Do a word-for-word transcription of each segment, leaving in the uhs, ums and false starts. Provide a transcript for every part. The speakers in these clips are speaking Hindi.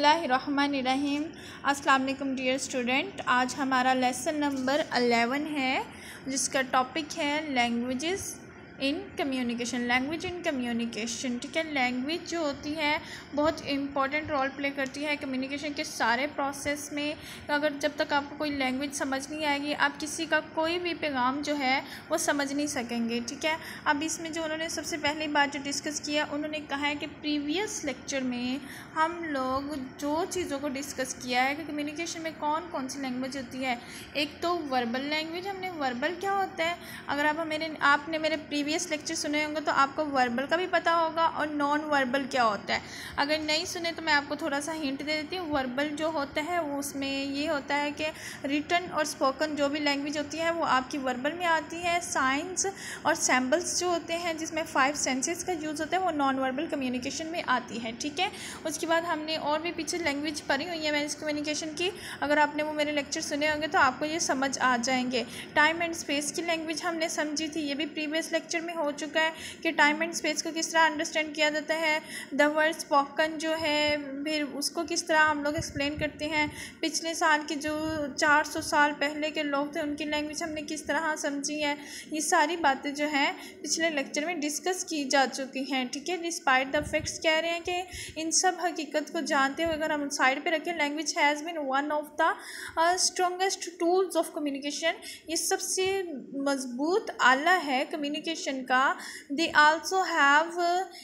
बिस्मिल्लाहिर्रहमानिर्रहीम। अस्सलाम वालेकुम डियर स्टूडेंट। आज हमारा लेसन नंबर अलेवन है जिसका टॉपिक है languages in communication. Language in communication, ठीक है। लैंग्वेज जो होती है बहुत इंपॉर्टेंट रोल प्ले करती है कम्युनिकेशन के सारे प्रोसेस में। अगर जब तक आपको कोई लैंग्वेज समझ नहीं आएगी आप किसी का कोई भी पैगाम जो है वो समझ नहीं सकेंगे, ठीक है। अब इसमें जो उन्होंने सबसे पहली बात जो डिस्कस किया, उन्होंने कहा है कि प्रीवियस लेक्चर में हम लोग जो चीज़ों को डिस्कस किया है कि कम्युनिकेशन में कौन कौन सी लैंग्वेज होती है। एक तो वर्बल लैंग्वेज, हमने वर्बल क्या होता है, अगर आप मेरे आपने मेरे प्रीवियस लेक्चर सुने होंगे तो आपको वर्बल का भी पता होगा और नॉन वर्बल क्या होता है। अगर नहीं सुने तो मैं आपको थोड़ा सा हिंट दे देती हूँ। वर्बल जो होता है वो उसमें ये होता है कि रिटन और स्पोकन जो भी लैंग्वेज होती है वो आपकी वर्बल में आती है। साइंस और सैम्बल्स जो होते हैं जिसमें फाइव सेंसेस का यूज़ होता है वो नॉन वर्बल कम्युनिकेशन में आती है, ठीक है। उसके बाद हमने और भी पीछे लैंग्वेज पढ़ी हुई है मैंने इस कम्युनिकेशन की, अगर आपने वो मेरे लेक्चर सुने होंगे तो आपको ये समझ आ जाएंगे। टाइम एंड स्पेस की लैंग्वेज हमने समझी थी, ये भी प्रीवियस लेक्चर में हो चुका है कि टाइम एंड स्पेस को किस तरह अंडरस्टैंड किया जाता है। द वर्ड स्पोकन जो है फिर उसको किस तरह हम लोग एक्सप्लेन करते हैं। पिछले साल के जो चार सौ साल पहले के लोग थे उनकी लैंग्वेज हमने किस तरह समझी है। ये सारी बातें जो हैं पिछले लेक्चर में डिस्कस की जा चुकी हैं, ठीक है। डिस्पाइट द फैक्ट्स कह रहे हैं कि इन सब हकीकत को जानते हुए अगर हम साइड पे रखें, language has been one of the strongest tools of communication. ये सबसे मजबूत आला है कम्युनिकेशन का। They also have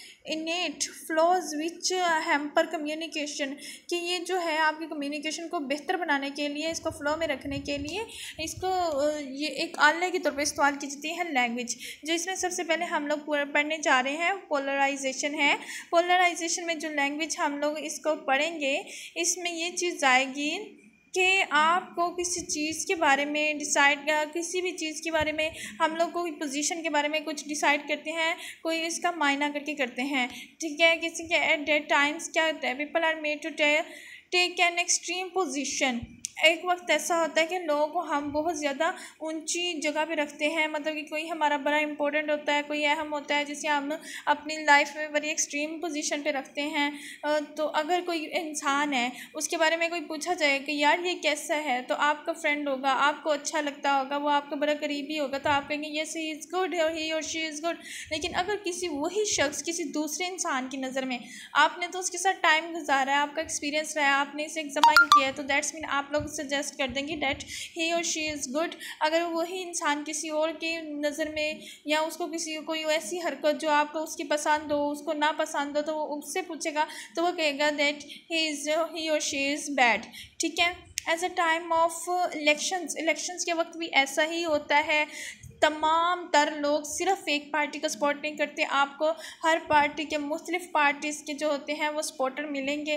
innate flaws which hamper communication, कि ये जो है आपकी कम्युनिकेशन को बेहतर बनाने के लिए, इसको फ्लो में रखने के लिए इसको ये एक आले के तौर पर इस्तेमाल की जाती है लैंग्वेज। जो इसमें सबसे पहले हम लोग पढ़ने जा रहे हैं पोलराइजेशन है। पोलराइजेशन में जो लैंग्वेज हम लोग इसको पढ़ेंगे इसमें ये चीज़ आएगी कि आपको किसी चीज़ के बारे में डिसाइड, किसी भी चीज़ के बारे में हम लोग कोई पोजीशन के बारे में कुछ डिसाइड करते हैं, कोई इसका मायना करके करते हैं, ठीक है। किसी के एट डेट टाइम्स क्या होता है, people are made to take an extreme position. एक वक्त ऐसा होता है कि लोगों को हम बहुत ज़्यादा ऊंची जगह पे रखते हैं, मतलब कि कोई हमारा बड़ा इंपॉर्टेंट होता है, कोई अहम होता है जिसे हम अपनी लाइफ में बड़ी एक्सट्रीम पोजीशन पे रखते हैं। तो अगर कोई इंसान है उसके बारे में कोई पूछा जाए कि यार ये कैसा है, तो आपका फ्रेंड होगा, आपको अच्छा लगता होगा, वो आपका बड़ा करीबी होगा, तो आप कहेंगे yes he is good, he और शी इज़ गुड। लेकिन अगर किसी वही शख्स किसी दूसरे इंसान की नज़र में आपने तो उसके साथ टाइम गुजारा है, आपका एक्सपीरियंस रहा है, आपने इसे एग्जामाइन किया है, तो दैट्स मीन आप लोग सजेस्ट कर देंगे दैट ही और शी इज़ गुड। अगर वही इंसान किसी और की नज़र में या उसको किसी कोई ऐसी हरकत जो आपको उसकी पसंद हो, उसको ना पसंद हो, तो वो उससे पूछेगा तो वो कहेगा दैट ही इज़ ही और शी इज़ बैड, ठीक है। As a time of elections, elections के वक्त भी ऐसा ही होता है। तमाम तर लोग सिर्फ एक पार्टी को सपोर्ट नहीं करते, आपको हर पार्टी के मुख्तलिफ पार्टीज़ के जो होते हैं वो सपोर्टर मिलेंगे।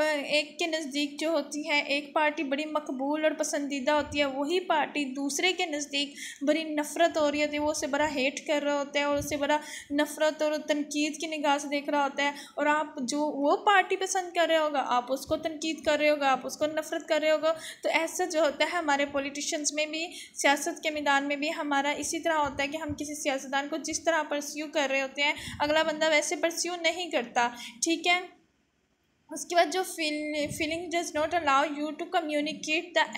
एक के नज़दीक जो होती है एक पार्टी बड़ी मकबूल और पसंदीदा होती है, वही पार्टी दूसरे के नज़दीक बड़ी नफ़रत हो रही होती है, वो उसे बड़ा हेट कर रहा होता है और उसे बड़ा नफ़रत और तनकीद की निगाह से देख रहा होता है। और आप जो वो पार्टी पसंद कर रहे होगा आप उसको तनकीद कर रहे होगा, आप उसको नफ़रत कर रहे होगा। तो ऐसा जो होता है हमारे पॉलिटिशियंस में भी, सियासत के मैदान में भी हमारा इसी तरह होता है कि हम किसी सियासतदान को जिस तरह परस्यू कर रहे होते हैं अगला बंदा वैसे परस्यू नहीं करता, ठीक है। उसके बाद जो feel feeling does not allow you to communicate the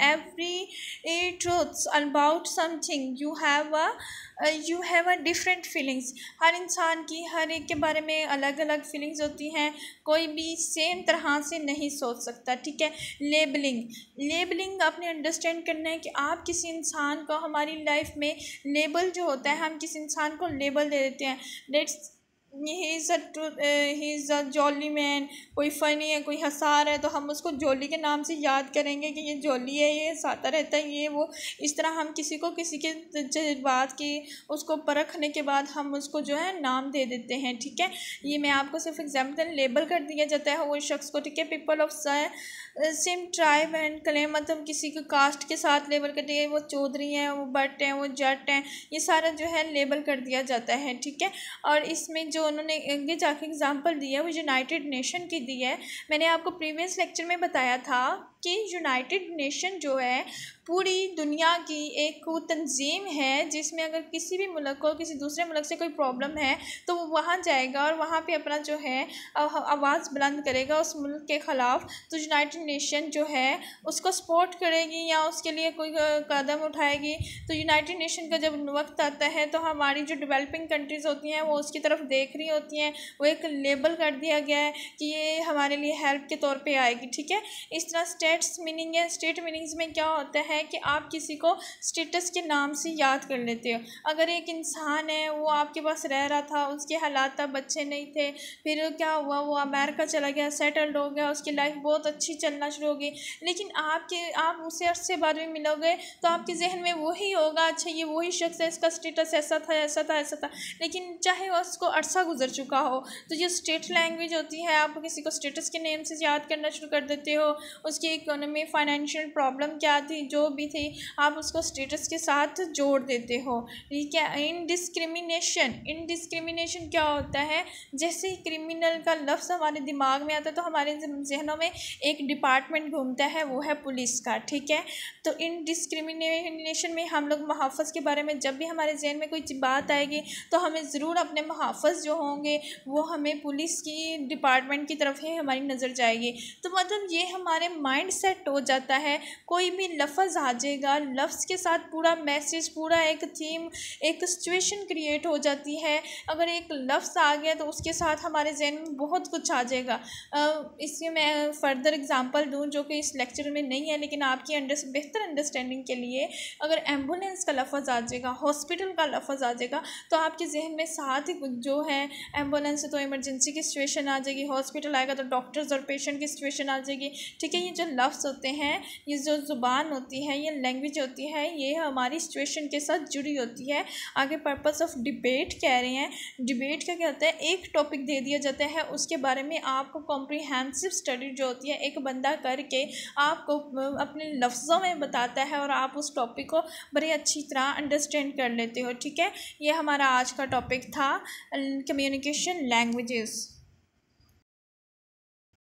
every truths about something, you have a you have a different feelings. हर इंसान की हर एक के बारे में अलग अलग फीलिंग्स होती हैं, कोई भी सेम तरह से नहीं सोच सकता, ठीक है। लेबलिंग, लेबलिंग आपने अंडरस्टैंड करना है कि आप किसी इंसान को, हमारी लाइफ में लेबल जो होता है हम किसी इंसान को लेबल दे देते हैं। That's he is he is a jolly man, कोई फ़नी है, कोई हंसा रहा है तो हम उसको जॉली के नाम से याद करेंगे कि ये जॉली है, ये हंसाता रहता है, ये वो। इस तरह हम किसी को किसी के जज्बात की उसको परखने के बाद हम उसको जो है नाम दे देते हैं, ठीक है। ये मैं आपको सिर्फ एग्जाम्पल, लेबल कर दिया जाता है वो शख्स को, ठीक है। People of same tribe and clan, मतलब किसी को कास्ट के साथ लेबल कर दिया, वो चौधरी हैं, वो भट्ट हैं, वो जट हैं, ये सारा जो है लेबल कर दिया जाता है, ठीक है। और इसमें जो उन्होंने आगे जाके एग्जांपल दिया वो यूनाइटेड नेशन की दी है। मैंने आपको प्रीवियस लेक्चर में बताया था कि यूनाइटेड नेशन जो है पूरी दुनिया की एक तंजीम है जिसमें अगर किसी भी मुल्क को किसी दूसरे मुल्क से कोई प्रॉब्लम है तो वो वहाँ जाएगा और वहाँ पे अपना जो है आवाज़ बुलंद करेगा उस मुल्क के ख़िलाफ़। तो यूनाइटेड नेशन जो है उसको सपोर्ट करेगी या उसके लिए कोई कदम उठाएगी। तो यूनाइटेड नेशन का जब वक्त आता है तो हमारी जो डेवलपिंग कंट्रीज़ होती हैं वो उसकी तरफ देख रही होती हैं, वो एक लेबल कर दिया गया है कि ये हमारे लिए हेल्प के तौर पे आएगी, ठीक है। इस तरह स्टेट्स मीनिंग है, स्टेट मीनिंग्स में क्या होता है कि आप किसी को स्टेटस के नाम से याद कर लेते हो। अगर एक इंसान है वो आपके पास रह रहा था, उसके हालात तब अच्छे नहीं थे, फिर क्या हुआ, वो अमेरिका चला गया, सेटल्ड हो गया, उसकी लाइफ बहुत अच्छी चलना शुरू हो गई, लेकिन आपके आप उसे अरसे बाद में मिलोगे तो आपके जहन में वही होगा, अच्छा ये वही शख्स है, इसका स्टेटस ऐसा था ऐसा था ऐसा था। लेकिन चाहे उसको अरसा गुजर चुका हो, तो जो स्टेट लैंग्वेज होती है आप किसी को स्टेटस के नेम से याद करना शुरू कर देते हो। उसकी इकोनॉमी, फाइनेंशियल प्रॉब्लम क्या थी, जो भी थी, आप उसको स्टेटस के साथ जोड़ देते हो, ठीक है। इनडिस्क्रिमिनेशन, इनडिस्क्रिमिनेशन क्या होता है, जैसे ही क्रिमिनल का लफ्ज़ हमारे दिमाग में आता है तो हमारे जहनों में एक डिपार्टमेंट घूमता है, वो है पुलिस का, ठीक है। तो इनडिस्क्रिमिनेशन में हम लोग मुहाफ़िज़ के बारे में जब भी हमारे जहन में कोई बात आएगी तो हमें ज़रूर अपने मुहाफ़िज़ जो होंगे वो हमें पुलिस की डिपार्टमेंट की तरफ ही हमारी नज़र जाएगी। तो मतलब ये हमारे माइंड सेट हो जाता है, कोई भी लफ्ज़ आ जाएगा, लफ्ज़ के साथ पूरा मैसेज, पूरा एक थीम, एक सिचुएशन क्रिएट हो जाती है। अगर एक लफ्ज़ आ गया तो उसके साथ हमारे जहन में बहुत कुछ आ जाएगा। इसमें मैं फ़र्दर एग्जांपल दूं जो कि इस लेक्चर में नहीं है, लेकिन आपकी अंडर बेहतर अंडरस्टैंडिंग के लिए, अगर एम्बुलेंस का लफ्ज़ आ जाएगा, हॉस्पिटल का लफ्ज़ आ जाएगा, तो आपके जहन में साथ ही जो है एम्बुलेंस तो इमरजेंसी की सिचुएशन आ जाएगी, हॉस्पिटल आएगा तो डॉक्टर्स और पेशेंट की सिचुएशन आ जाएगी, ठीक है। ये जो लफ्ज़ होते हैं, ये जो ज़ुबान होती है, ये लैंग्वेज होती है, ये हमारी सिचुएशन के साथ जुड़ी होती है। आगे पर्पस ऑफ डिबेट कह रहे हैं, डिबेट का क्या होता है, एक टॉपिक दे दिया जाता है, उसके बारे में आपको कॉम्प्रिहेंसिव स्टडी जो होती है एक बंदा करके आपको अपने लफ्ज़ों में बताता है और आप उस टॉपिक को बड़ी अच्छी तरह अंडरस्टैंड कर लेते हो, ठीक है। ये हमारा आज का टॉपिक था कम्युनिकेशन लैंग्वेजेस।